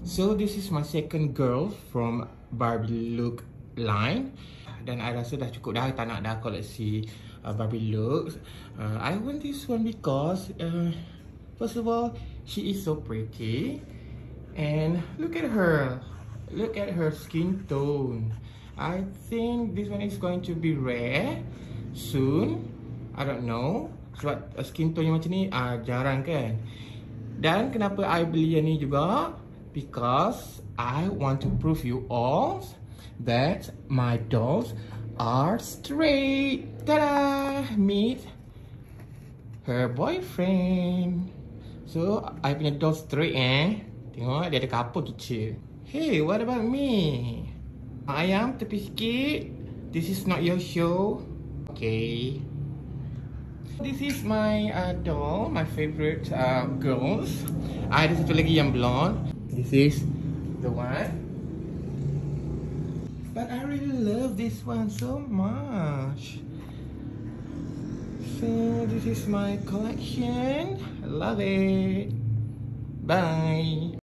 So this is my second girl from Barbie look line. Dan I rasa dah cukup dah, tak nak dah koleksi Barbie looks. I want this one because first of all, she is so pretty. And look at her. Look at her skin tone. I think this one is going to be rare soon. I don't know. Sebab skin tone yang macam ni jarang kan. Dan kenapa I beli yang ni juga? Because I want to prove you all that my dolls are straight. Ta-da! Meet her boyfriend. So, I punya doll straight Tengok, dia ada couple kecil. Hey, what about me? Ayam, tepi sikit. This is not your show. Okay. This is my doll, my favorite girls. Ada satu lagi yang blonde. This is the one. But I really love this one so much. So this is my collection. I love it. Bye.